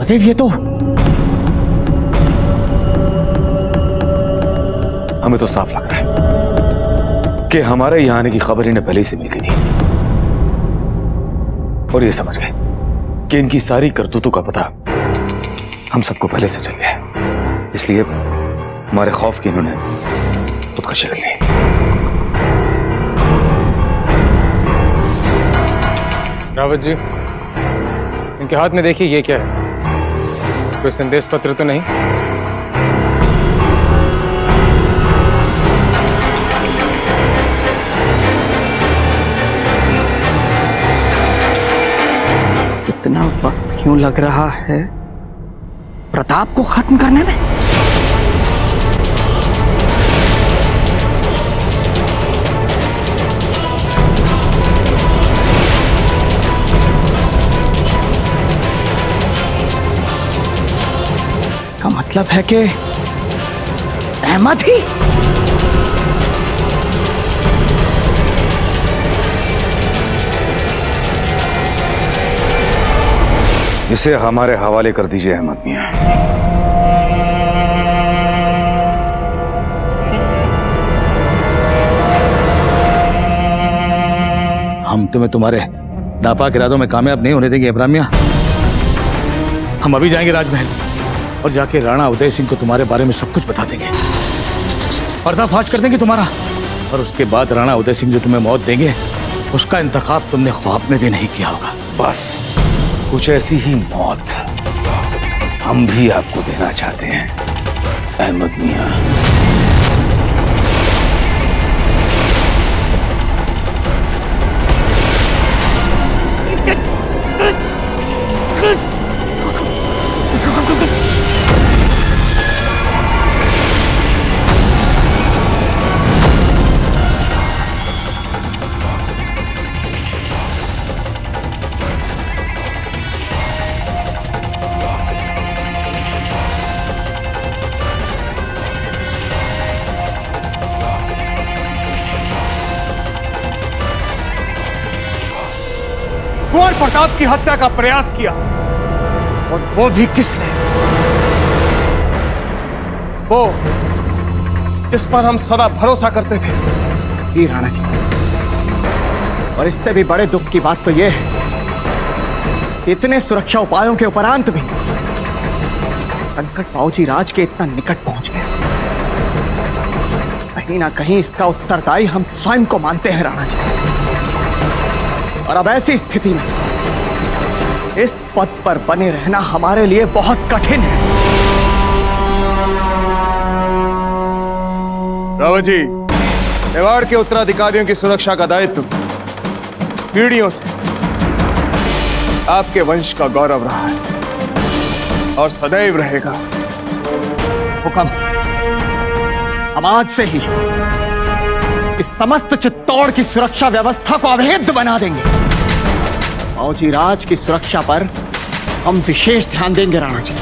महादेव, ये तो हमें तो साफ लग रहा है कि हमारे यहां आने की खबर इन्हें पहले से मिल गई थी और ये समझ गए कि इनकी सारी करतूतों का पता हम सबको पहले से चल गया है, इसलिए हमारे खौफ की इन्होंने खुदकुशी कर ली। रावत जी, इनके हाथ में देखिए, ये क्या है? कोई संदेश पत्र तो नहीं? इतना वक्त क्यों लग रहा है प्रताप को खत्म करने में? इसका मतलब है कि अहमद ही? इसे हमारे हवाले कर दीजिए अहमद मियां। हम तुम्हें तुम्हारे नापाक इरादों में कामयाब नहीं होने देंगे इब्राहिम मियां। हम अभी जाएंगे राजमहल और जाके राणा उदय सिंह को तुम्हारे बारे में सब कुछ बता देंगे, पर्दाफाश कर देंगे तुम्हारा, और उसके बाद राणा उदय सिंह जो तुम्हें मौत देंगे उसका इंतखाब तुमने ख्वाब में भी नहीं किया होगा। बस कुछ ऐसी ही मौत हम भी आपको देना चाहते हैं अहमद मियां। कुंवर प्रताप की हत्या का प्रयास किया, और वो भी किसने? वो जिस पर हम सदा भरोसा करते थे। जी राणा जी, और इससे भी बड़े दुख की बात तो यह है, इतने सुरक्षा उपायों के उपरांत भी संकट बाबूजी राज के इतना निकट पहुंच गया। कहीं ना कहीं इसका उत्तरदायी हम स्वयं को मानते हैं राणा जी। और अब ऐसी स्थिति में इस पद पर बने रहना हमारे लिए बहुत कठिन है। रावत जी, मेवाड़ के उत्तराधिकारियों की सुरक्षा का दायित्व पीढ़ियों से आपके वंश का गौरव रहा है और सदैव रहेगा। हुक्म, हम आज से ही इस समस्त चित्तौड़ की सुरक्षा व्यवस्था को अभेद्य बना देंगे। बाबूजी राज की सुरक्षा पर हम विशेष ध्यान देंगे राणा जी।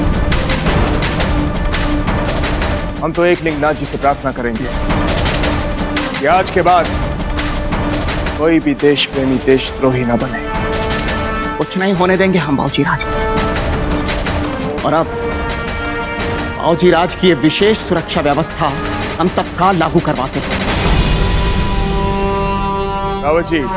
हम तो एक लिंगनाथ जी से प्रार्थना करेंगे कि आज के बाद कोई भी देश प्रेमी देशद्रोही न बने। कुछ नहीं होने देंगे हम बाबूजी राज। और अब बाबूजी राज की ये विशेष सुरक्षा व्यवस्था हम तत्काल लागू करवाते हैं। रावत जी,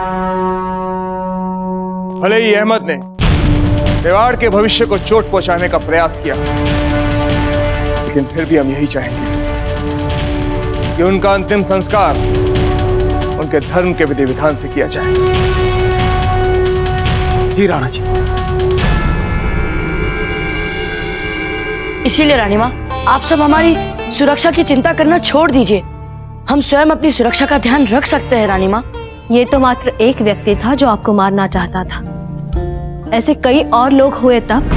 भले ही अहमद ने मेवाड़ के भविष्य को चोट पहुंचाने का प्रयास किया, लेकिन फिर भी हम यही चाहेंगे कि उनका अंतिम संस्कार उनके धर्म के विधि विधान से किया जाए। जी राणा जी। इसीलिए रानी माँ, आप सब हमारी सुरक्षा की चिंता करना छोड़ दीजिए। हम स्वयं अपनी सुरक्षा का ध्यान रख सकते हैं रानी माँ। ये तो मात्र एक व्यक्ति था जो आपको मारना चाहता था, ऐसे कई और लोग हुए तब?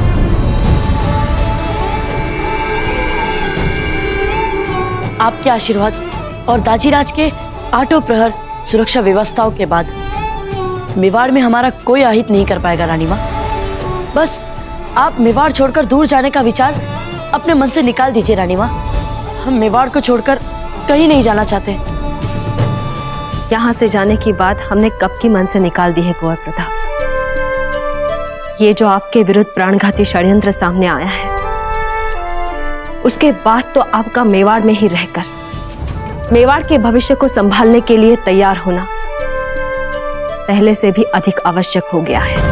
आपके आशीर्वाद और दाजीराज के आठों प्रहर सुरक्षा व्यवस्थाओं के बाद मेवाड़ में हमारा कोई अहित नहीं कर पाएगा रानी माँ। बस आप मेवाड़ छोड़कर दूर जाने का विचार अपने मन से निकाल दीजिए रानी माँ। हम मेवाड़ को छोड़कर कहीं नहीं जाना चाहते। यहाँ से जाने की बात हमने कब की मन से निकाल दी है कुंवर प्रताप। ये जो आपके विरुद्ध प्राणघाती षड्यंत्र सामने आया है, उसके बाद तो आपका मेवाड़ में ही रहकर मेवाड़ के भविष्य को संभालने के लिए तैयार होना पहले से भी अधिक आवश्यक हो गया है।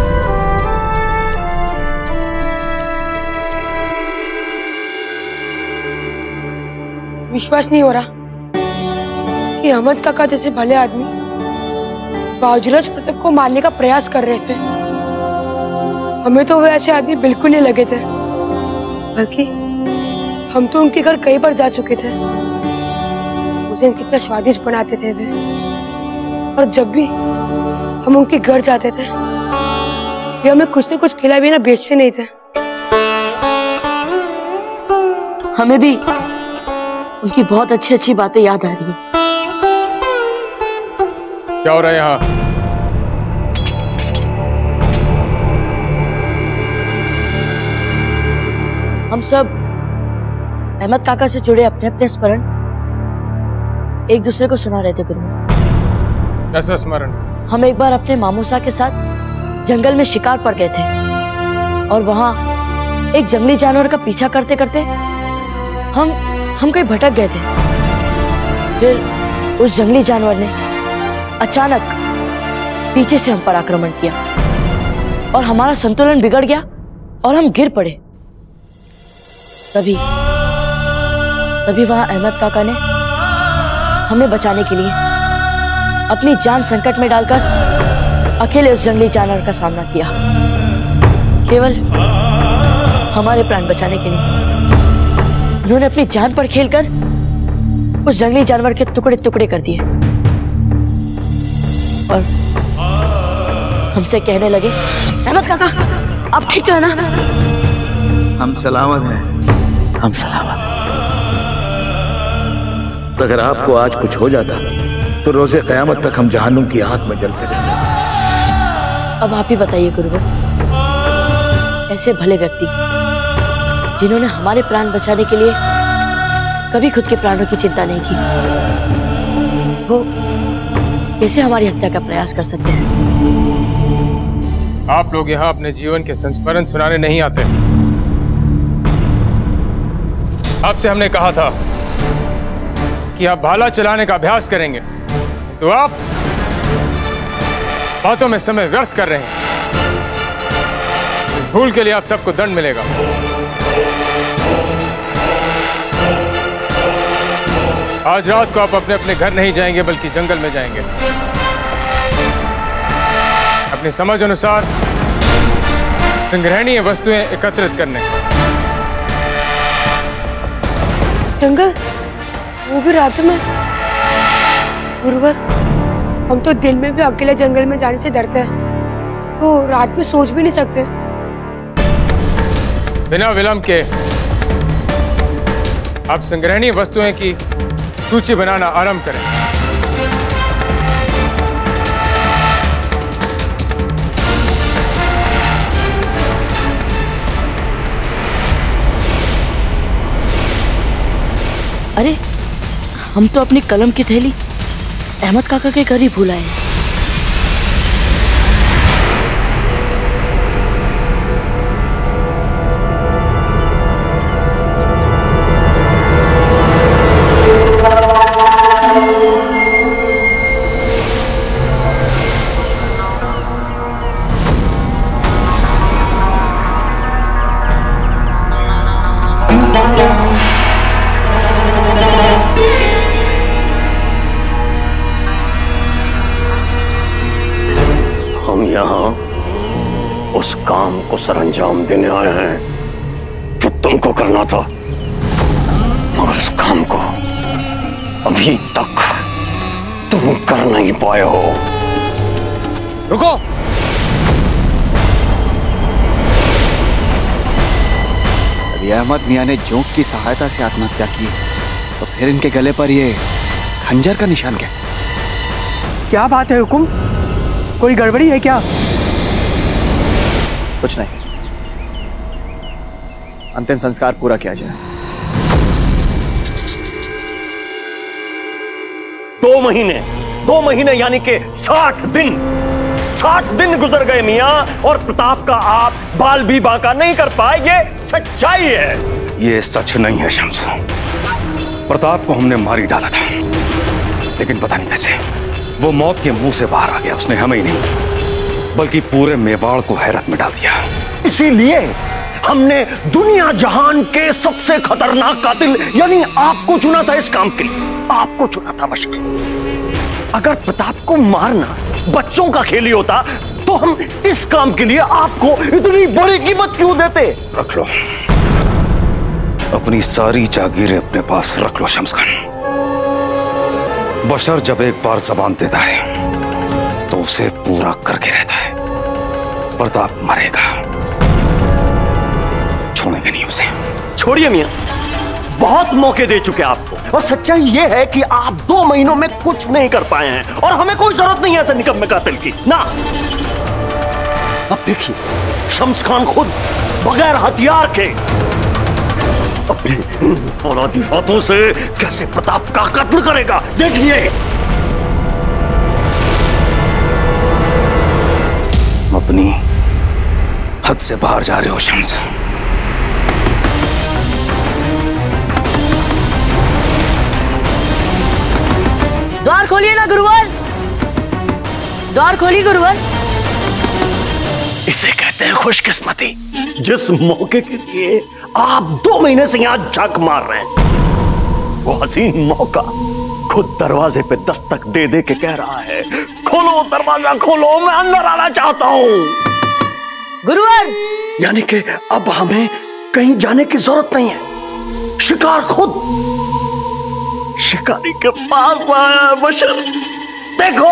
विश्वास नहीं हो रहा कि अहमद काका जैसे भले आदमी बाजूराज प्रताप को मारने का प्रयास कर रहे थे। हमें तो वे ऐसे आदमी बिल्कुल नहीं लगे थे, बल्कि हम तो उनके घर कई बार जा चुके थे। मुझे कितना स्वादिष्ट बनाते थे वे, और जब भी हम उनके घर जाते थे वे हमें कुछ न कुछ खिला बिना बेचते नहीं थे। हमें भी उनकी बहुत अच्छी अच्छी बातें याद आ रही है। क्या हो रहा है यहाँ? हम सब अहमद काका से जुड़े अपने अपने स्मरण एक दूसरे को सुना रहे थे गुरु। कैसा स्मरण? हम एक बार अपने मामूसा के साथ जंगल में शिकार पर गए थे और वहां एक जंगली जानवर का पीछा करते करते हम कहीं भटक गए थे। फिर उस जंगली जानवर ने अचानक पीछे से हम पर आक्रमण किया और हमारा संतुलन बिगड़ गया और हम गिर पड़े। तभी वहां अहमद काका ने हमें बचाने के लिए अपनी जान संकट में डालकर अकेले उस जंगली जानवर का सामना किया, केवल हमारे प्राण बचाने के लिए। उन्होंने अपनी जान पर खेलकर उस जंगली जानवर के टुकड़े टुकड़े कर दिए और हमसे कहने लगे, अहमद काका आप ठीक तो है ना? हम सलामत हैं, हम सलामत। तो अगर आपको आज कुछ हो जाता तो रोजे क़यामत तक हम जहन्नुम की आग में जलते रहते। अब आप ही बताइए गुरुवर, ऐसे भले व्यक्ति जिन्होंने हमारे प्राण बचाने के लिए कभी खुद के प्राणों की चिंता नहीं की, वो कैसे हमारी हत्या का प्रयास कर सकते हैं? आप लोग यहाँ अपने जीवन के संस्मरण सुनाने नहीं आते। आपसे हमने कहा था कि आप भाला चलाने का अभ्यास करेंगे, तो आप बातों में समय व्यर्थ कर रहे हैं। इस भूल के लिए आप सबको दंड मिलेगा। आज रात को आप अपने अपने घर नहीं जाएंगे, बल्कि जंगल में जाएंगे अपनी समझ अनुसार संग्रहणीय वस्तुएं एकत्रित करने। जंगल, वो भी रात में? गुरुवर, हम तो दिन में भी अकेले जंगल में जाने से डरते हैं, तो रात में सोच भी नहीं सकते। बिना विलंब के आप संग्रहणीय वस्तुएं की सूची बनाना आरंभ करें। अरे, हम तो अपनी कलम की थैली अहमद काका के घर ही भूल आए। उस काम को सरअंजाम देने आए हैं जो तुमको करना था, मगर उस काम को अभी तक तुम कर नहीं पाए हो। रुको! अभी अहमद मियाँ ने जोंक की सहायता से आत्महत्या की, तो फिर इनके गले पर ये खंजर का निशान कैसे? क्या बात है हुकुम, कोई गड़बड़ी है क्या? कुछ नहीं, अंतिम संस्कार पूरा किया जाए। 2 महीने यानी कि 60 दिन 60 दिन गुजर गए मियां और प्रताप का आप बाल भी बांका नहीं कर पाए। ये सच्चाई है। ये सच नहीं है शम्स। प्रताप को हमने मार ही डाला था, लेकिन पता नहीं कैसे वो मौत के मुंह से बाहर आ गया। उसने हमें ही नहीं बल्कि पूरे मेवाड़ को हैरत में डाल दिया। इसीलिए हमने दुनिया जहान के सबसे खतरनाक कातिल यानी आपको चुना था इस काम के लिए। आपको चुना था बशर। अगर प्रताप को मारना बच्चों का खेल ही होता तो हम इस काम के लिए आपको इतनी बड़ी कीमत क्यों देते? रख लो अपनी सारी जागीरें अपने पास रख लो शम्स खान। बशर जब एक बार जबान देता है तो उसे पूरा करके रहता है। प्रताप मरेगा, छोड़ेंगे नहीं उसे। छोड़िए मियां, बहुत मौके दे चुके आपको और सच्चाई यह है कि आप 2 महीनों में कुछ नहीं कर पाए हैं और हमें कोई जरूरत नहीं है ऐसे निकम्मे कातिल की ना। अब देखिए शम्स खान खुद बगैर हथियार के अपने फौलादी हाथों से कैसे प्रताप का कत्ल करेगा। देखिए अपनी हद से बाहर जा रहे हो शम्स। द्वार खोलिए ना गुरुवर, द्वार खोलिए गुरुवर। इसे कहते हैं खुशकिस्मती। जिस मौके के लिए आप 2 महीने से यहां झक मार रहे हैं वो हसीन मौका खुद दरवाजे पे दस्तक दे दे के कह रहा है खोलो दरवाजा खोलो, मैं अंदर आना चाहता हूं। गुरुवर यानी कि अब हमें कहीं जाने की जरूरत नहीं है। शिकार खुद शिकारी के पास आया है बशर। देखो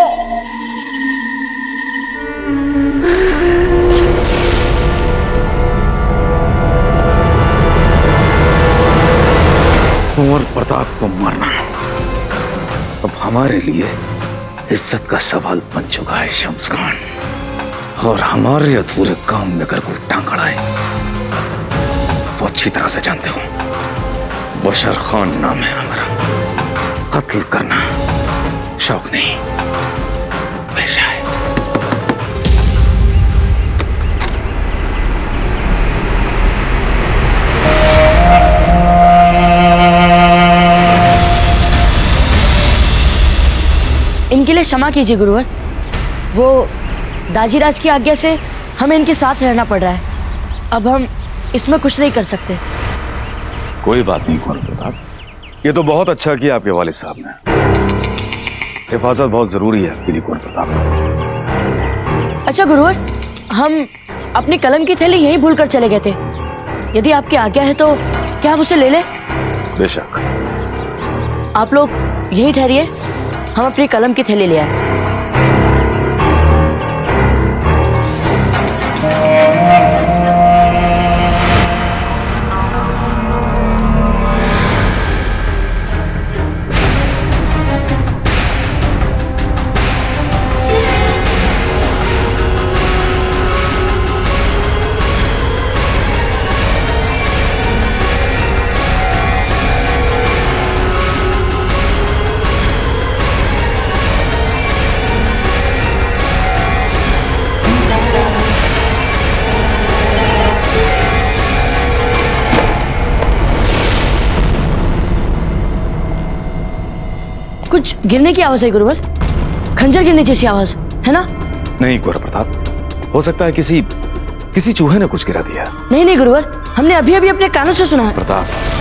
कुंवर प्रताप को मारना अब हमारे लिए इज्जत का सवाल बन चुका है शम्स खान। और हमारे अधूरे काम में अगर कोई टांग अड़ाए तो अच्छी तरह से जानते हो बशर खान नाम है हमारा। कत्ल करना शौक नहीं पेशा है। इनके लिए क्षमा कीजिए गुरुवर, वो दाजीराज की आज्ञा से हमें इनके साथ रहना पड़ रहा है। अब हम इसमें कुछ नहीं कर सकते। कोई बात नहीं कुंवर प्रताप, ये तो बहुत अच्छा किया आपके वालिद साहब ने। हिफाजत बहुत जरूरी है आपके लिए कुंवर प्रताप। अच्छा गुरुवर, हम अपनी कलम की थैली यहीं भूलकर चले गए थे। यदि आपकी आज्ञा है तो क्या हम उसे ले लें? बेशक। आप लोग यहीं ठहरिए, हम अपनी कलम की थैली ले आए। कुछ गिरने की आवाज है गुरुवर, खंजर गिरने जैसी आवाज है ना? नहीं कुंवर प्रताप, हो सकता है किसी चूहे ने कुछ गिरा दिया। नहीं नहीं गुरुवर, हमने अभी अभी अपने कानों से सुना है। प्रताप,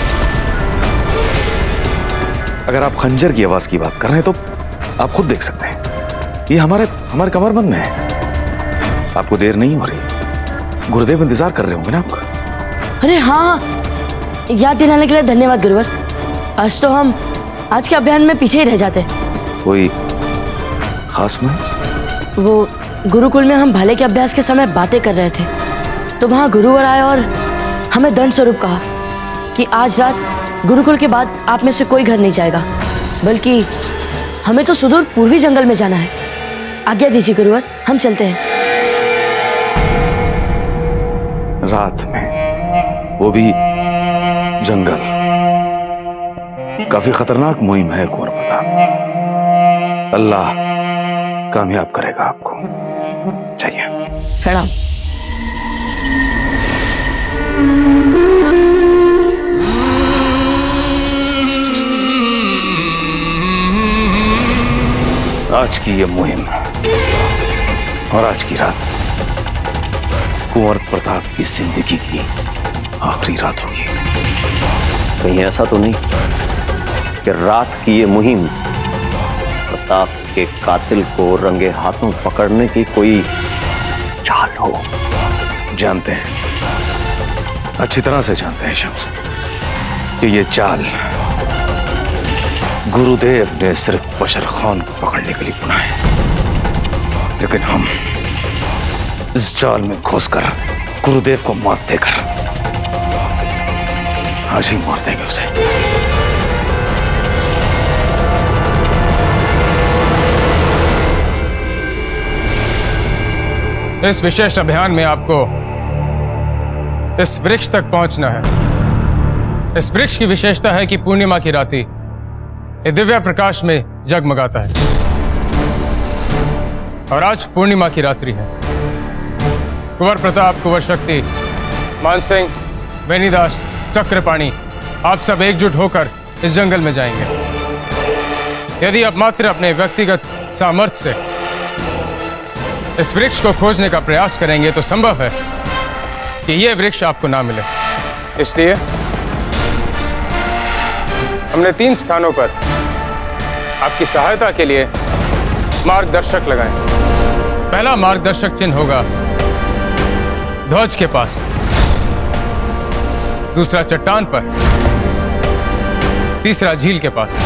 अगर आप खंजर की आवाज की बात कर रहे हैं तो आप खुद देख सकते हैं, ये हमारे कमरबंद में है। आपको देर नहीं हो रही? गुरुदेव इंतजार कर रहे होंगे ना आपका। अरे हाँ, याद दिलाने के लिए धन्यवाद गुरुवर। आज तो हम आज के अभियान में पीछे ही रह जाते। कोई खास में? वो गुरुकुल में हम भाले के अभ्यास के समय बातें कर रहे थे तो वहाँ गुरुवर आए और हमें दंड स्वरूप कहा कि आज रात गुरुकुल के बाद आप में से कोई घर नहीं जाएगा, बल्कि हमें तो सुदूर पूर्वी जंगल में जाना है। आज्ञा दीजिए गुरुवर, हम चलते हैं। रात में, वो भी जंगल, काफी खतरनाक मुहिम है कुंवर प्रताप। अल्लाह कामयाब करेगा आपको। प्रणाम। आज की ये मुहिम और आज की रात कुंवर प्रताप की जिंदगी की आखिरी रात होगी। कहीं ऐसा तो नहीं कि रात की ये मुहिम प्रताप के कातिल को रंगे हाथों पकड़ने की कोई चाल हो? जानते हैं, अच्छी तरह से जानते हैं शम्स, कि ये चाल गुरुदेव ने सिर्फ बशर खान को पकड़ने के लिए बुनाया है, लेकिन हम इस चाल में घुसकर गुरुदेव को मात देकर आज ही मार देंगे उसे। इस विशेष अभियान में आपको इस वृक्ष तक पहुंचना है। इस वृक्ष की विशेषता है कि पूर्णिमा की रात्रि ये दिव्य प्रकाश में जगमगाता है और आज पूर्णिमा की रात्रि है। कुंवर प्रताप, कुंवर शक्ति, मान सिंह, वेनीदास, चक्रपाणी, आप सब एकजुट होकर इस जंगल में जाएंगे। यदि आप मात्र अपने व्यक्तिगत सामर्थ्य से इस वृक्ष को खोजने का प्रयास करेंगे तो संभव है कि यह वृक्ष आपको ना मिले। इसलिए हमने 3 स्थानों पर आपकी सहायता के लिए मार्गदर्शक लगाए। पहला मार्गदर्शक चिन्ह होगा ध्वज के पास, दूसरा चट्टान पर, तीसरा झील के पास।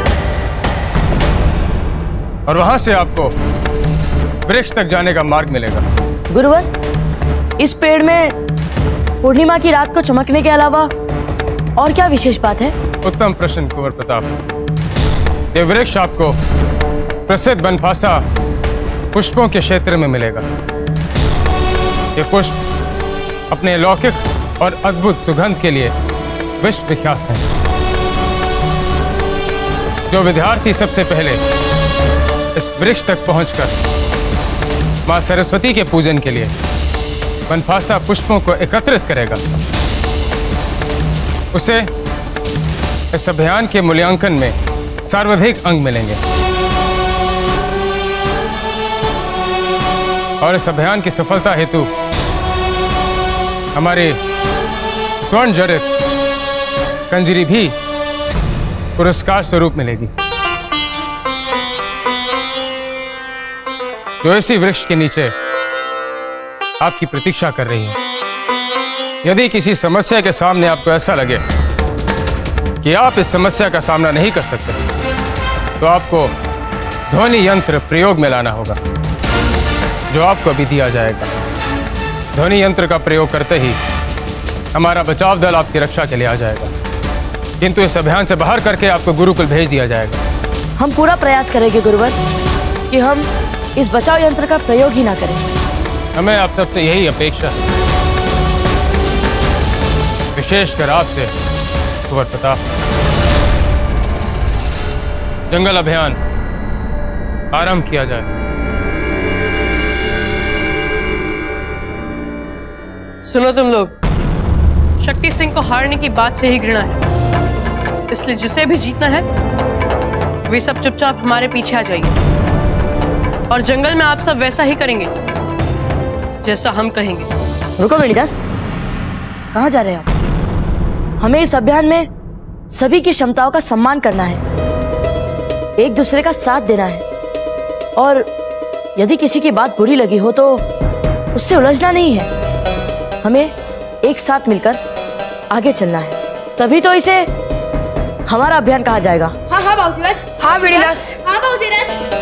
और वहां से आपको वृक्ष तक जाने का मार्ग मिलेगा। गुरुवर, इस पेड़ में पूर्णिमा की रात को चमकने के अलावा और क्या विशेष बात है? उत्तम प्रश्न कुंवर प्रताप। ये वृक्ष आपको प्रसिद्ध बनफासा पुष्पों के क्षेत्र में मिलेगा। ये पुष्प अपने लौकिक और अद्भुत सुगंध के लिए विश्व विख्यात हैं। जो विद्यार्थी सबसे पहले इस वृक्ष तक पहुंचकर मां सरस्वती के पूजन के लिए बनफासा पुष्पों को एकत्रित करेगा, उसे इस अभियान के मूल्यांकन में सर्वाधिक अंक मिलेंगे। और इस अभियान की सफलता हेतु हमारे स्वर्ण जड़ित कंजरी भी पुरस्कार स्वरूप मिलेगी, जो इसी वृक्ष के नीचे आपकी प्रतीक्षा कर रही है। यदि किसी समस्या के सामने आपको ऐसा लगे कि आप इस समस्या का सामना नहीं कर सकते, तो आपको ध्वनि यंत्र प्रयोग में लाना होगा, जो आपको अभी दिया जाएगा। ध्वनि यंत्र का प्रयोग करते ही हमारा बचाव दल आपकी रक्षा के लिए आ जाएगा, किंतु इस अभियान से बाहर करके आपको गुरुकुल भेज दिया जाएगा। हम पूरा प्रयास करेंगे गुरुवर कि हम इस बचाव यंत्र का प्रयोग ही ना करें। हमें आप सबसे यही अपेक्षा है, विशेषकर आपसे कुंवर प्रताप। जंगल अभियान आरंभ किया जाए। सुनो तुम लोग, शक्ति सिंह को हारने की बात से ही घृणा है, इसलिए जिसे भी जीतना है वे सब चुपचाप हमारे पीछे आ जाइए और जंगल में आप सब वैसा ही करेंगे जैसा हम कहेंगे। रुको वेणीदास, कहाँ जा रहे हैं आप? हमें इस अभियान में सभी की क्षमताओं का सम्मान करना है, एक दूसरे का साथ देना है, और यदि किसी की बात बुरी लगी हो तो उससे उलझना नहीं है। हमें एक साथ मिलकर आगे चलना है, तभी तो इसे हमारा अभियान कहा जाएगा। हाँ हाँ बाबूजी, हाँ वेणीदास, हाँ बाबूजी।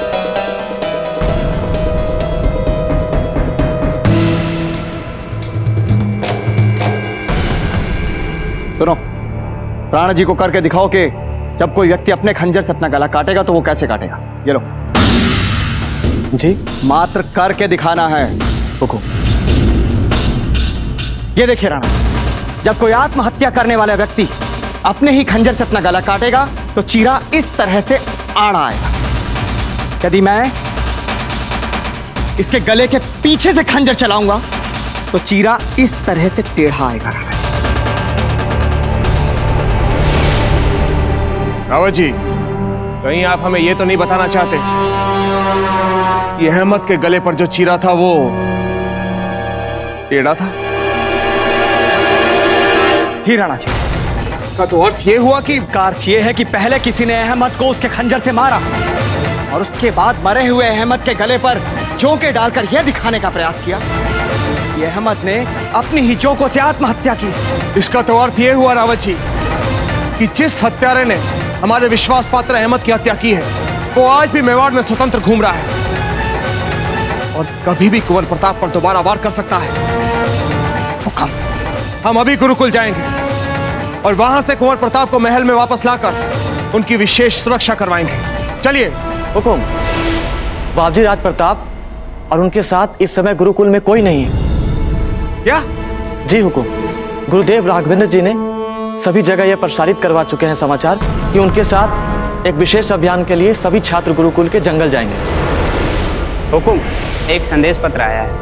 सुनो, प्राण जी को करके दिखाओ कि जब कोई व्यक्ति अपने खंजर से अपना गला काटेगा तो वो कैसे काटेगा। ये लो जी, मात्र करके दिखाना है। रुको, ये देखिए राणा, जब कोई आत्महत्या करने वाला व्यक्ति अपने ही खंजर से अपना गला काटेगा तो चीरा इस तरह से आड़ा आएगा। यदि मैं इसके गले के पीछे से खंजर चलाऊंगा तो चीरा इस तरह से टेढ़ा आएगा। रावत जी, कहीं आप हमें यह तो नहीं बताना चाहते कि अहमद के गले पर जो चीरा था वो टेढ़ा था? जी राणा जी। का तो अर्थ ये हुआ कि इसका अर्थ ये है कि पहले किसी ने अहमद को उसके खंजर से मारा और उसके बाद मरे हुए अहमद के गले पर जोंके डालकर यह दिखाने का प्रयास किया कि अहमद ने अपनी ही जोंकों से आत्महत्या की। इसका तो अर्थ ये हुआ रावत जी कि जिस हत्यारे ने हमारे विश्वास पात्र अहमद की हत्या की है वो आज भी मेवाड़ में स्वतंत्र घूम रहा है और कभी भी कुंवर प्रताप पर दोबारा वार कर सकता है। हुक्म। हम अभी गुरुकुल जाएंगे और वहां से कुंवर प्रताप को महल में वापस लाकर उनकी विशेष सुरक्षा करवाएंगे। चलिए। हुकुम। बाबूजी राज प्रताप और उनके साथ इस समय गुरुकुल में कोई नहीं है। क्या? जी हुकुम। गुरुदेव राघवेंद्र जी ने सभी जगह यह प्रसारित करवा चुके हैं समाचार कि उनके साथ एक विशेष अभियान के लिए सभी छात्र गुरुकुल के जंगल जाएंगे। हुकुम, एक संदेश पत्र आया है।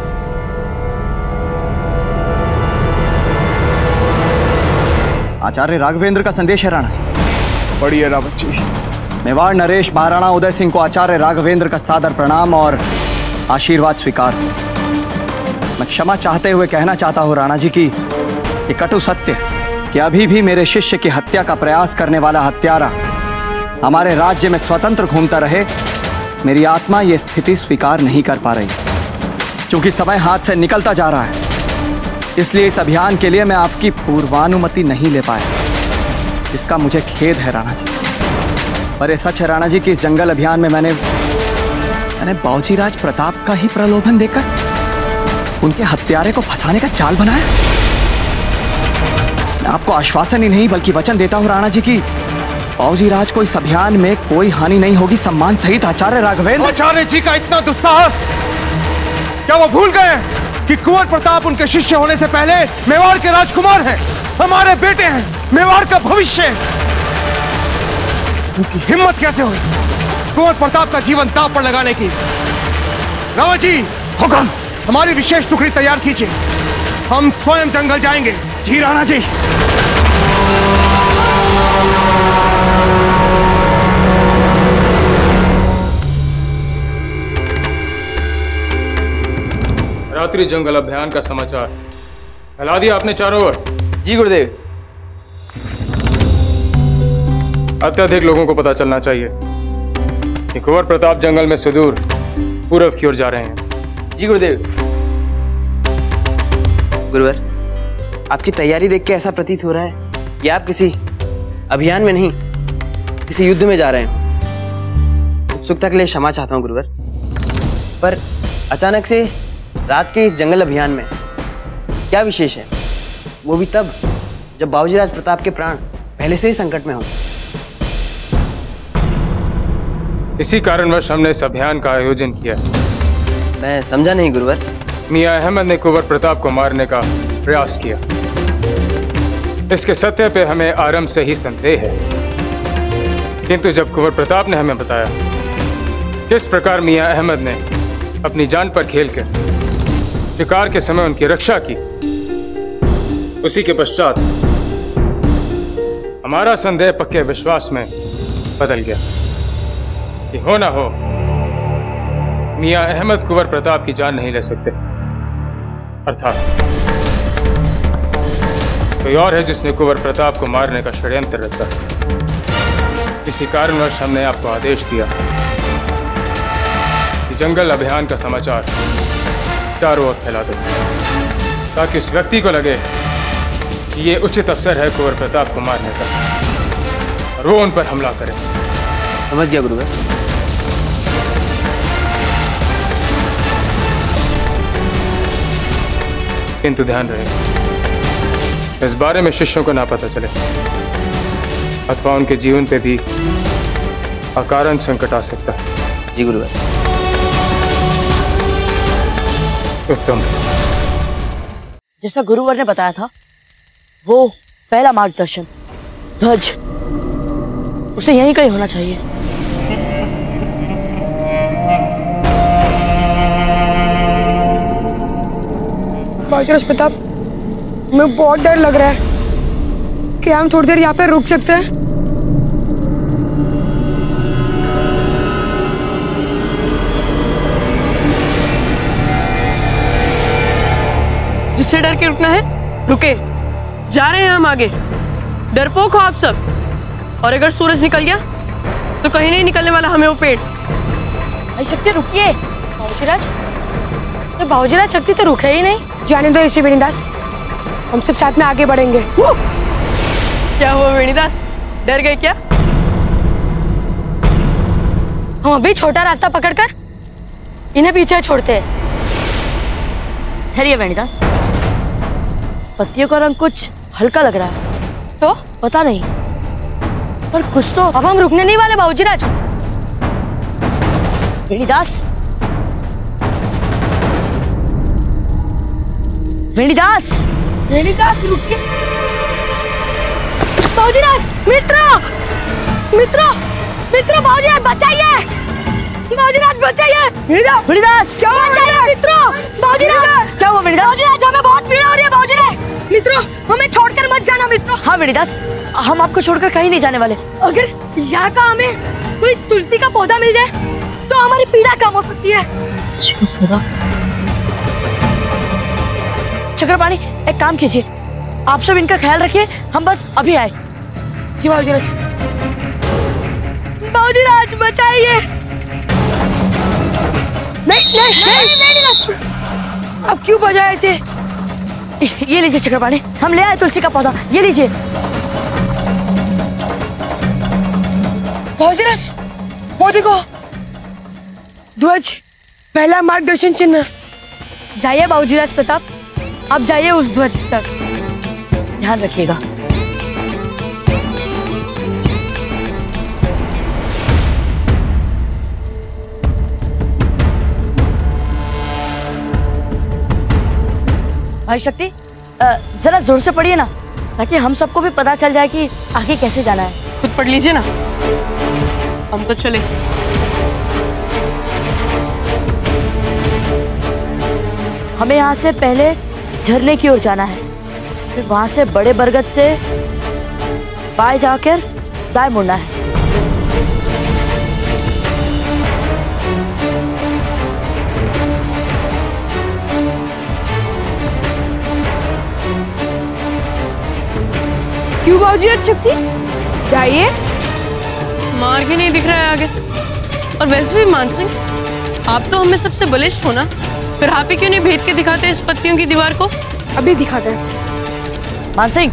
आचार्य राघवेंद्र का संदेश है राणा जी। बढ़िया रावत जी। मेवाड़ नरेश महाराणा उदय सिंह को आचार्य राघवेंद्र का सादर प्रणाम और आशीर्वाद स्वीकार। मैं क्षमा चाहते हुए कहना चाहता हूं राणा जी की ये कटु सत्य कि अभी भी मेरे शिष्य की हत्या का प्रयास करने वाला हत्यारा हमारे राज्य में स्वतंत्र घूमता रहे, मेरी आत्मा ये स्थिति स्वीकार नहीं कर पा रही। क्योंकि समय हाथ से निकलता जा रहा है, इसलिए इस अभियान के लिए मैं आपकी पूर्वानुमति नहीं ले पाया। इसका मुझे खेद है राणा जी। पर ये सच है राणा जी कि इस जंगल अभियान में मैंने बाबूजी राज प्रताप का ही प्रलोभन देकर उनके हत्यारे को फंसाने का चाल बनाया। मैं आपको आश्वासन ही नहीं बल्कि वचन देता हूं राणा जी की बाबूजी राज को इस अभियान में कोई हानि नहीं होगी। सम्मान सहित आचार्य राघवेंद्र। आचार्य जी का इतना दुस्साहस, क्या वो भूल गए कि कुंवर प्रताप उनके शिष्य होने से पहले मेवाड़ के राजकुमार हैं, हमारे बेटे हैं, मेवाड़ का भविष्य। उनकी हिम्मत कैसे हुई कुंवर प्रताप का जीवन दांव पर लगाने की? रावत जी, हुक्म। हमारी विशेष टुकड़ी तैयार कीजिए, हम स्वयं जंगल जाएंगे। जी राणा जी। रात्रि जंगल अभियान का समाचार फैला दिया आपने चारों ओर। जी गुरुदेव। अत्यधिक लोगों को पता चलना चाहिए कि कुंवर प्रताप जंगल में सुदूर पूर्व की ओर जा रहे हैं। जी गुरुदेव। गुरुवर, आपकी तैयारी देख के ऐसा प्रतीत हो रहा है कि आप किसी अभियान में नहीं, किसी युद्ध में जा रहे हैं। उत्सुकता के लिए क्षमा चाहता हूं गुरुवर, पर अचानक से रात के इस जंगल अभियान में क्या विशेष है, वो भी तब जब बाबूजी राज प्रताप के प्राण पहले से ही संकट में हों। इसी कारणवश हमने इस अभियान का आयोजन किया। मैं समझा नहीं गुरुवर। मियां अहमद ने कुंवर प्रताप को मारने का प्रयास किया। इसके सत्य पे हमें आरंभ से ही संदेह है, किंतु जब कुंवर प्रताप ने हमें बताया किस प्रकार मियां अहमद ने अपनी जान पर खेलकर शिकार के समय उनकी रक्षा की, उसी के पश्चात हमारा संदेह पक्के विश्वास में बदल गया कि हो ना हो मियां अहमद कुंवर प्रताप की जान नहीं ले सकते, अर्थात कोई और है जिसने कुंवर प्रताप को मारने का षड्यंत्र रचा। इसी कारणवश हमने आपको आदेश दिया कि जंगल अभियान का समाचार चारों ओर फैला दो, ताकि उस व्यक्ति को लगे कि ये उचित अवसर है कुंवर प्रताप को मारने का और वो उन पर हमला करे। समझ गया गुरुवर। किंतु ध्यान रहे इस बारे में शिष्यों को ना पता चले अथवा उनके जीवन पे भी अकारण संकट आ सकता है। जी गुरुवर। उत्तम। जैसा गुरुवर ने बताया था, वो पहला मार्गदर्शन ध्वज उसे यहीं कहीं होना चाहिए। महाराज प्रताप, हमें बहुत डर लग रहा है। क्या हम थोड़ी देर यहाँ पे रुक सकते हैं? जिससे डर के रुकना है रुके, जा रहे हैं हम आगे। डरपोक हो आप सब, और अगर सूरज निकल गया तो कहीं नहीं निकलने वाला हमें वो पेड़। भाई शक्ति रुकिए। बाबूजीराज, तो बाबूजीराज शक्ति तो रुके ही नहीं। जाने दो इसे वेणीदास, हम सब साथ में आगे बढ़ेंगे। क्या हुआ वेणीदास, डर गए क्या? हम अभी छोटा रास्ता पकड़कर इन्हें पीछे छोड़ते हैं। ठहरिए वेणीदास, पत्तियों का रंग कुछ हल्का लग रहा है। तो पता नहीं, पर कुछ तो। अब हम रुकने नहीं वाले बाबूजीराज। वेणीदास, वेणीदास, वेणीदास रुकिए। बाबूजीराज, मित्रों, मित्रों, मित्रों, बाबूजीराज बचाइए, बाबूजीराज बचाइए। वेणीदास, वेणीदास, क्या हुआ मित्रों? बाबूजीराज, क्या हुआ वेणीदास? बाबूजीराज, हमें बहुत पीड़ा हो रही है बाबूजीराज। मित्रों, हमें छोड़कर मत जाना मित्रों। हाँ वेणीदास, हम आपको छोड़कर कहीं नहीं जाने वाले। अगर यहाँ का हमें कोई तुलसी का पौधा मिल जाए तो हमारी पीड़ा कम हो सकती है। चक्रपाणी, एक काम कीजिए, आप सब इनका ख्याल रखिए, हम बस अभी आए। जी बाबूजीराज। बाबूजीराज बचाइए। नहीं नहीं नहीं, अब क्यों बजाया इसे? ये लीजिए चक्रपाणी, हम ले आए तुलसी का पौधा, ये लीजिए। बाबूजीराज, वो देखो ध्वज, पहला मार्गदर्शन चिन्ह। जाइए बाबूजीराज प्रताप, अब जाइए उस ध्वज तक। ध्यान रखिएगा। भाई शक्ति, जरा जोर से पढ़िए ना, ताकि हम सबको भी पता चल जाए कि आगे कैसे जाना है। खुद पढ़ लीजिए ना, हम तो चले। हमें यहाँ से पहले झरने की ओर जाना है, फिर वहां से बड़े बरगद से बाएं जाकर दाएं मुड़ना है। क्यों बाबूजीराज शक्ति? जाइए। मार्ग ही नहीं दिख रहा है आगे। और वैसे भी मानसिंह, आप तो हमें सबसे बलिष्ठ हो ना, फिर आप ही क्यों नहीं भेद के दिखाते इस पत्तियों की दीवार को? अभी दिखाते हैं। मानसिंह,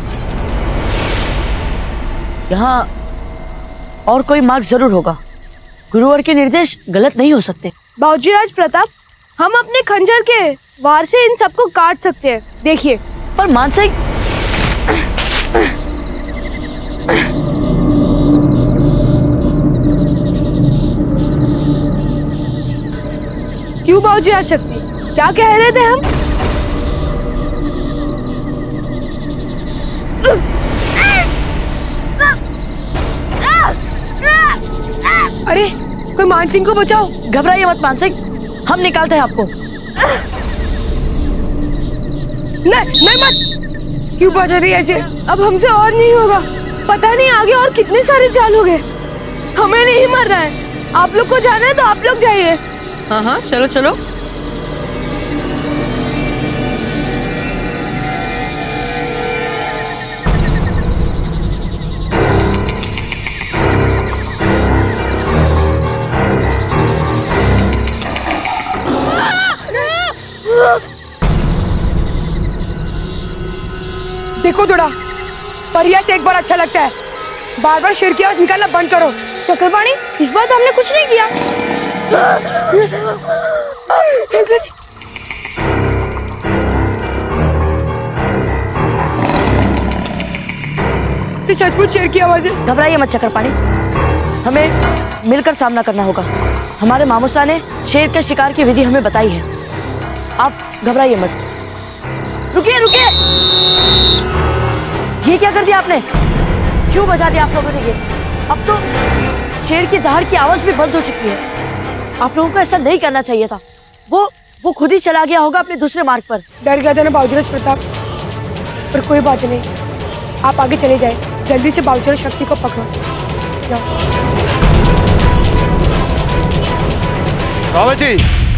यहाँ और कोई मार्ग जरूर होगा, गुरुवर के निर्देश गलत नहीं हो सकते। बाबूजीराज प्रताप, हम अपने खंजर के वार से इन सबको काट सकते हैं, देखिए। पर मानसिंह, क्यों बाबूजीराज शक्ति, क्या कह रहे थे हम? अरे कोई मानसिंह को बचाओ। घबराइए मत मानसिंह, हम निकालते हैं आपको। नहीं नहीं मत, क्यों बचा रही ऐसे? अब हमसे और नहीं होगा, पता नहीं आगे और कितने सारे चाल हो गए। हमें नहीं मरना है, आप लोग को जाना है तो आप लोग जाइए। हाँ हाँ, चलो चलो। देखो थोड़ा, परिया से एक बार अच्छा लगता है, बार बार शेर की आवाज निकालना बंद करो। चक्रपाणी, इस बार तो हमने कुछ नहीं किया। सचमुच शेर की आवाज है। घबराइए मत चक्रपाणी, हमें मिलकर सामना करना होगा। हमारे मामूसा ने शेर के शिकार की विधि हमें बताई है, आप घबराइए मत। रुकिए रुकिए, ये क्या कर दिया आपने? क्यों बजा दिया आप लोगों ने ये? अब तो शेर की दहाड़ की आवाज भी बंद हो चुकी है। आप लोगों को ऐसा नहीं करना चाहिए था। वो वो खुद ही चला गया होगा अपने दूसरे मार्ग पर। डर गया था ना बाबूजी प्रताप, पर कोई बात नहीं, आप आगे चले जाए, जल्दी से बाबूजी शक्ति को पकड़ो। बाबा जी,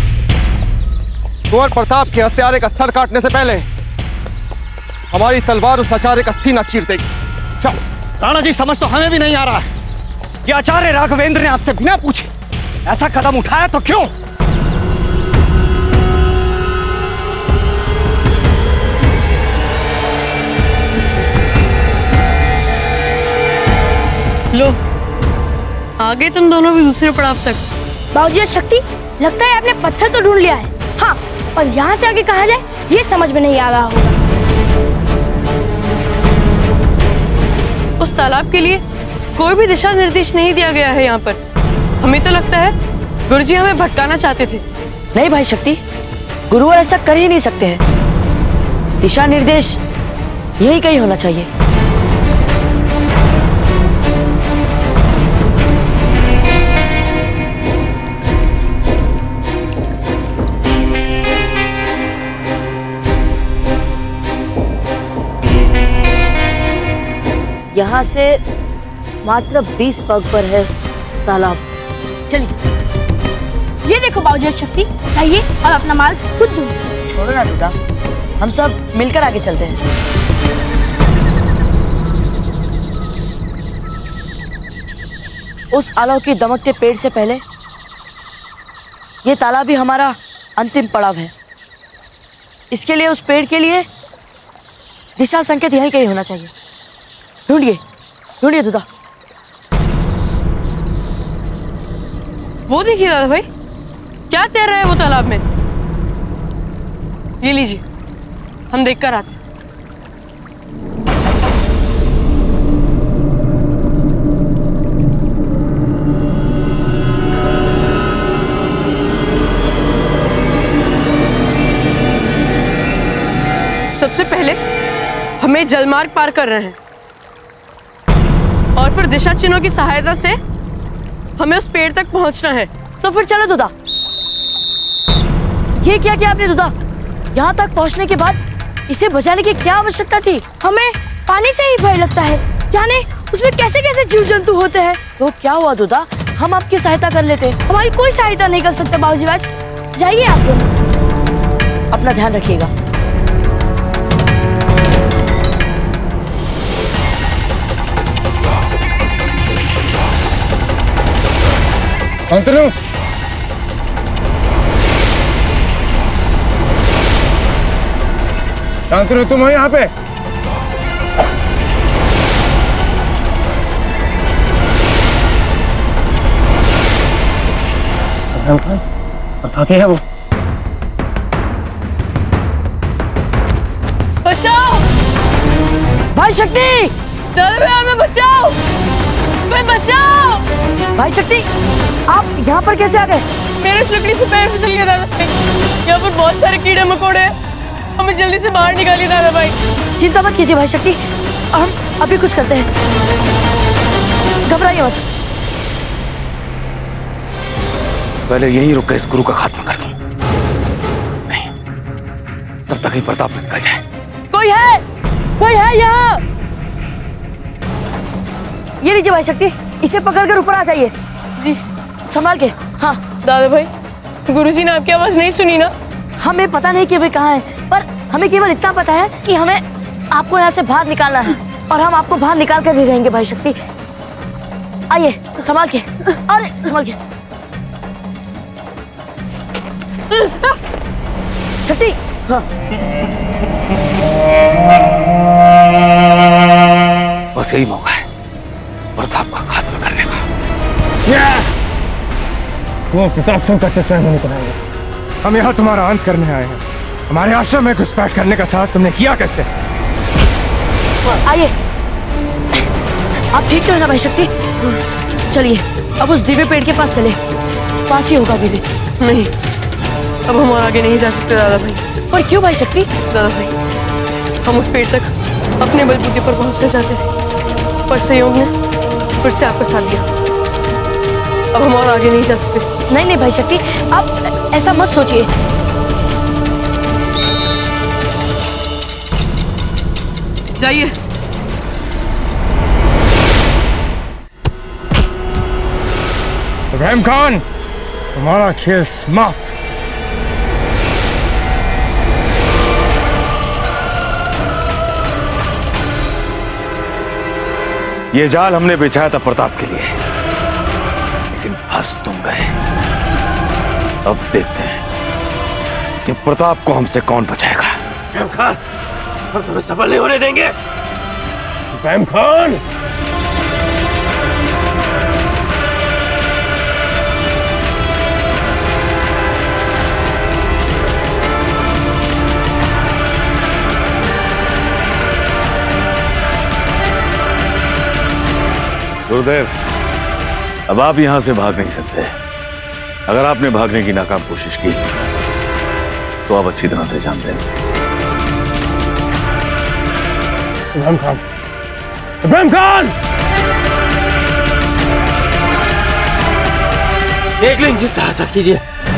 कुंवर प्रताप के हत्यारे का सर काटने से पहले हमारी तलवार उस आचार्य का सीना चीर देगी। राणा जी, समझ तो हमें भी नहीं आ रहा है कि आचार्य राघवेंद्र ने आपसे बिना पूछे ऐसा कदम उठाया तो क्यों? लो, आगे तुम दोनों भी दूसरे पड़ाव तक। बाबूजी शक्ति, लगता है आपने पत्थर तो ढूंढ लिया है। हाँ, पर यहाँ से आगे कहाँ जाए ये समझ में नहीं आ रहा होगा। उस तालाब के लिए कोई भी दिशा निर्देश नहीं दिया गया है यहाँ पर। हमें तो लगता है गुरुजी हमें भटकाना चाहते थे। नहीं भाई शक्ति, गुरुवर ऐसा कर ही नहीं सकते हैं। दिशा निर्देश यही कहीं होना चाहिए। यहाँ से मात्र 20 पग पर है तालाब। चलिए। ये देखो बाबूजी शक्ति, जाइए और अपना मार्ग खुद ढूंढिए। छोड़ो ना दूधा, हम सब मिलकर आगे चलते हैं। उस आलव की दमकते पेड़ से पहले ये तालाब ही हमारा अंतिम पड़ाव है। इसके लिए उस पेड़ के लिए दिशा संकेत यहीं कहीं होना चाहिए। ढूंढिए, ढूंढिए दूधा। वो देखिए दादा भाई, क्या तैर रहा है वो तालाब में। ये लीजिए, हम देखकर आते हैं। सबसे पहले हमें जलमार्ग पार कर रहे हैं और फिर दिशा चिन्हों की सहायता से हमें उस पेड़ तक पहुंचना है। तो फिर चलो दूधा। ये क्या किया आपने दूधा? यहाँ तक पहुँचने के बाद इसे बचाने की क्या आवश्यकता थी? हमें पानी से ही भय लगता है, जाने उसमें कैसे कैसे जीव जंतु होते हैं। तो क्या हुआ दूधा, हम आपकी सहायता कर लेते। हमारी कोई सहायता नहीं कर सकते बाबूजी राज, जाइए आप दोनों। अपना ध्यान रखिएगा। शांतनु, शांतनु तुम हो यहाँ पे? क्या है वो? बचाओ भाई शक्ति, दादा भाई हमें बचाओ, भाई बचाओ। भाई शक्ति, आप यहाँ पर कैसे आ गए? मेरे इस लकड़ी से पैर फिसल गया दादा भाई। यहाँ पर बहुत सारे कीड़े मकोड़े हैं, हमें जल्दी से बाहर निकालिए दादा भाई। चिंता मत कीजिए भाई शक्ति, हम अभी कुछ करते हैं, घबराइए मत। पहले यहीं रुक कर इस गुरु का खात्मा कर दूं। नहीं, तब तक ही प्रताप निकल जाए। कोई है यहाँ। ये लीजिए भाई शक्ति, इसे पकड़कर ऊपर आ जाइए। जी, संभाल के। हाँ दादा भाई, गुरुजी ने आपकी आवाज नहीं सुनी ना? हमें पता नहीं कि वे कहाँ हैं, पर हमें केवल इतना पता है कि हमें आपको यहाँ से बाहर निकालना है और हम आपको बाहर निकाल कर भी रहेंगे भाई शक्ति। आइए, संभाल के। अरे संभाल के शक्ति। हाँ, बस यही मौका है प्रताप का खात्मा करने का। वो प्रताप सिंह का चेष्टा नहीं कराएंगे। हम यहाँ तुम्हारा अंत करने आए हैं। हमारे आश्रम में घुसपैठ करने का साहस तुमने किया कैसे? आइए, आप ठीक तो है ना भाई शक्ति? चलिए अब उस दिव्य पेड़ के पास चले, पास ही होगा दिव्य। नहीं, अब हम और आगे नहीं जा सकते दादा भाई। पर क्यों भाई शक्ति? दादा भाई, हम उस पेड़ तक अपने बलबूते पर पहुंचना चाहते थे, पर संयोग ने फिर से आपका साथ दिया। अब हम और आगे नहीं जा सकते। नहीं भाई शक्ति, आप ऐसा मत सोचिए। जाइए। इब्राहिम खान, तुम्हारा खेल समाप्त। ये जाल हमने बिछाया था प्रताप के लिए, लेकिन फंस तुम गए। अब देखते हैं कि प्रताप को हमसे कौन बचाएगा। इब्राहिम खान, हम तुम्हें सफल नहीं होने देंगे। इब्राहिम खान, गुरुदेव, अब आप यहां से भाग नहीं सकते। अगर आपने भागने की नाकाम कोशिश की तो आप अच्छी तरह से जानते हैं। इब्राहिम खान, इब्राहिम खान, देख लें, इनकी सहायता कीजिए।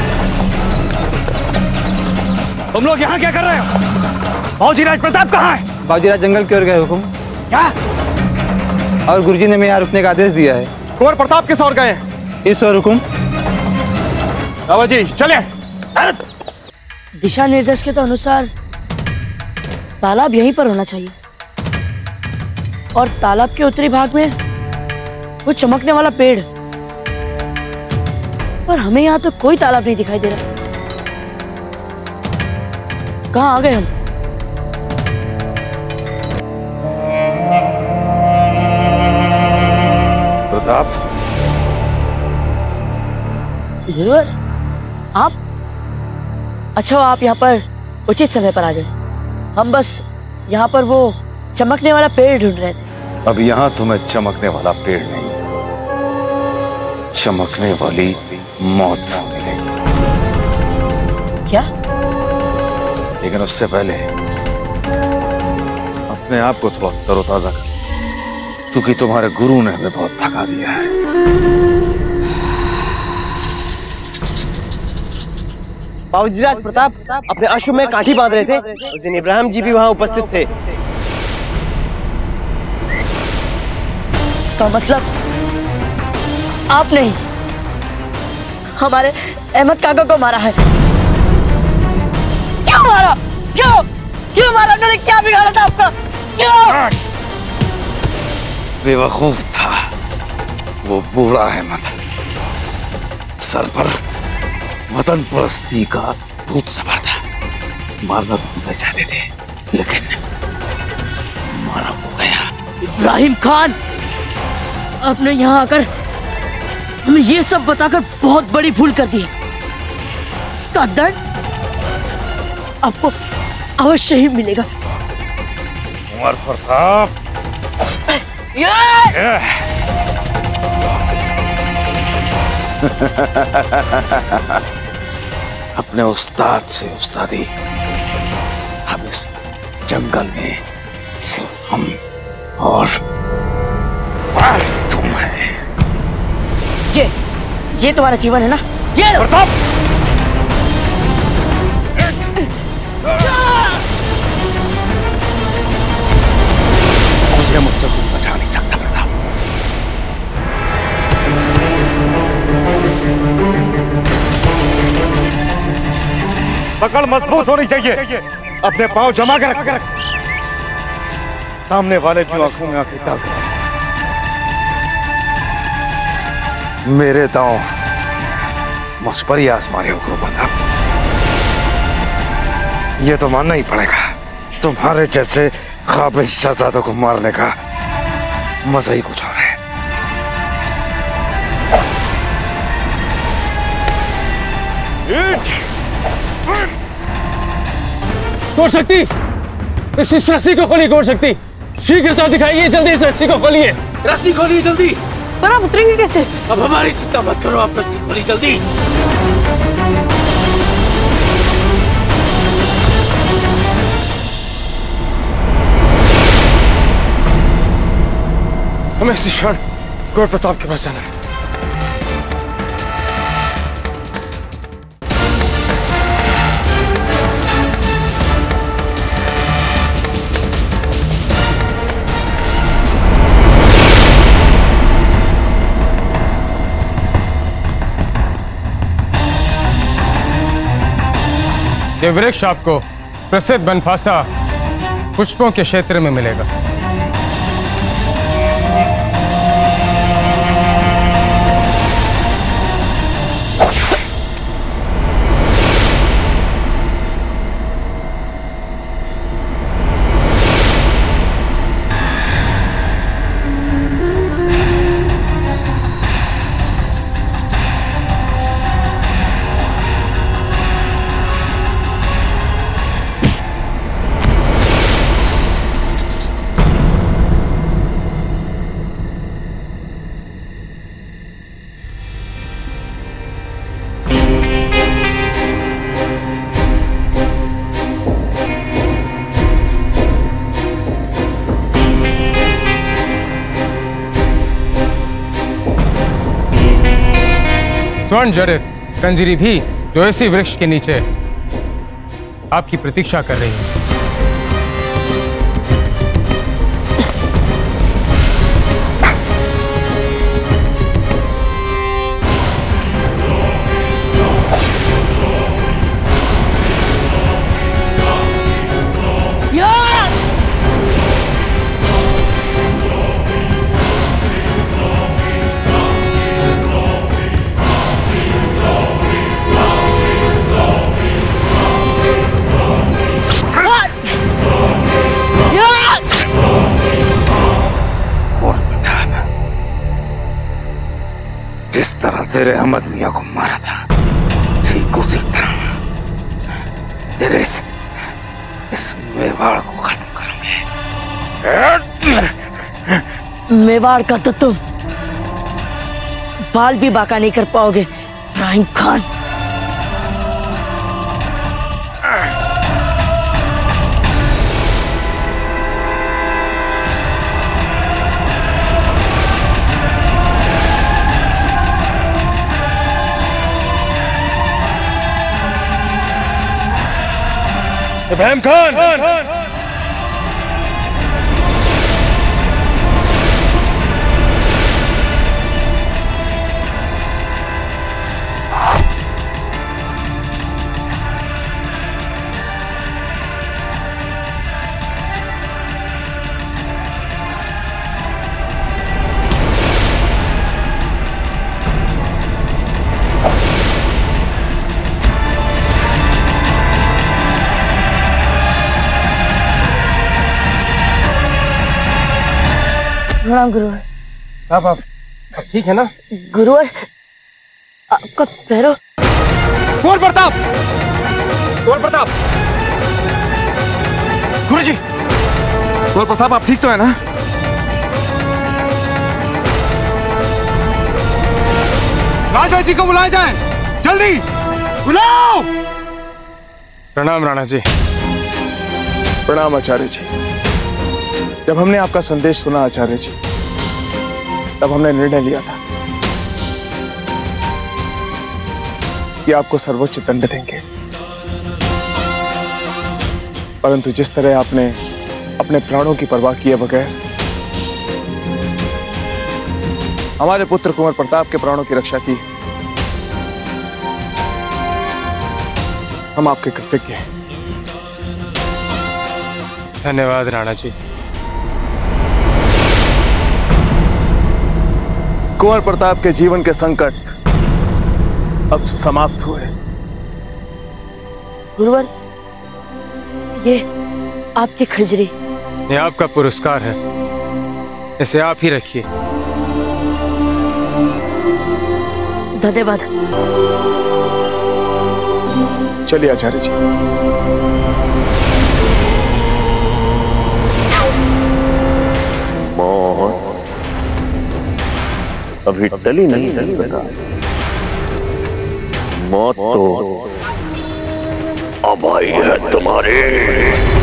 तुम लोग यहाँ क्या कर रहे हो? बाबूजी प्रताप कहाँ है? बाबूजी जंगल की ओर गए हुकुम। क्या? और गुरुजी ने मैं यहाँ रुकने का आदेश दिया है। कुंवर प्रताप किस ओर गए? इस ओर हुकुम। बाबा जी चले। दिशा निर्देश के तो अनुसार तालाब यहीं पर होना चाहिए, और तालाब के उत्तरी भाग में वो चमकने वाला पेड़, पर हमें यहाँ तो कोई तालाब नहीं दिखाई दे रहा। कहाँ आ गए हम? प्रताप, गुरुवर, आप? अच्छा, आप यहाँ पर उचित समय पर आ गए। हम बस यहाँ पर वो चमकने वाला पेड़ ढूंढ रहे थे। अब यहां तुम्हें चमकने वाला पेड़ नहीं, चमकने वाली मौत मिलेगी। क्या? लेकिन उससे पहले अपने आप को थोड़ा तरोताजा कर, क्योंकि तुम्हारे गुरु ने हमें बहुत थका दिया है। बाबूजी प्रताप अपने अश्व में काठी बांध रहे थे। उस दिन इब्राहिम जी भी वहां उपस्थित थे। इसका मतलब आप नहीं, हमारे अहमद काका को मारा है। क्यों मारा? क्यों क्यों मारा? उन्होंने क्या बिगाड़ा था आपका? क्यों? बेवकूफ था वो बूढ़ा अहमद, सर पर वतन परस्ती का भूत सवार था। मारना तो तुम्हें चाहते थे, लेकिन मारा हो गया। इब्राहिम खान, आपने यहाँ आकर हमें ये सब बताकर बहुत बड़ी भूल कर दी है। इसका दर्द आपको अवश्य ही मिलेगा। उमर प्रताप, अपने उस्ताद से उस्तादी। अब इस जंगल में सिर्फ हम और तुम है। ये तुम्हारा जीवन है ना? ये प्रताप, मुझे मुझसे कोई बचा नहीं सकता प्रताप। पकड़ मजबूत होनी चाहिए। अपने पांव जमा कर रख। सामने वाले की आंखों में आंखें डाल। मेरे दांव मुझ पर ही आसमानी हो गुरु प्रताप। ये तो मानना ही पड़ेगा, तुम्हारे जैसे काबिल शहजादों को मारने का मजा ही कुछ और है। गौर शक्ति, इस रस्सी को खोलिए। गौर शक्ति, शीघ्रता दिखाइए, जल्दी इस रस्सी को खोलिए। रस्सी खोलिए जल्दी। पर आप उतरेंगे कैसे? अब हमारी चिंता मत करो, आप रस्सी खोलिए जल्दी। हमें इस क्षण गौर प्रताप के पास जाना है। ये वृक्ष आपको प्रसिद्ध बनफासा पुष्पों के क्षेत्र में मिलेगा। स्वर्ण जड़ित कंजरी भी जो इसी वृक्ष के नीचे आपकी प्रतीक्षा कर रही है। जिस तरह तेरे अहमद मियां को मारा था, ठीक उसी तरह तेरे इस मेवाड़ को खत्म करूंगे। मेवाड़ का तो तुम बाल भी बाका नहीं कर पाओगे इब्राहिम खान। इब्राहिम खान, प्रणाम गुरुवर। आप ठीक है ना? गुरुवर आपका पैरों। कुंवर प्रताप, कुंवर प्रताप, गुरुजी, कुंवर प्रताप आप ठीक तो है ना? राजा जी को बुलाए जाए, जल्दी बुलाओ। प्रणाम राणा जी। प्रणाम आचार्य जी। जब हमने आपका संदेश सुना आचार्य जी, तब हमने निर्णय लिया था कि आपको सर्वोच्च दंड देंगे, परंतु जिस तरह आपने अपने प्राणों की परवाह किए बगैर हमारे पुत्र कुंवर प्रताप के प्राणों की रक्षा की, हम आपके कृतज्ञ हैं। धन्यवाद राणा जी। कुंवर प्रताप के जीवन के संकट अब समाप्त हुए। गुरुवर, ये आपकी खजरी। ये आपका पुरस्कार है, इसे आप ही रखिए। धन्यवाद। चलिए आचार्य जी। अभी टली नहीं लगा, मौत तो अब आई है तुम्हारी।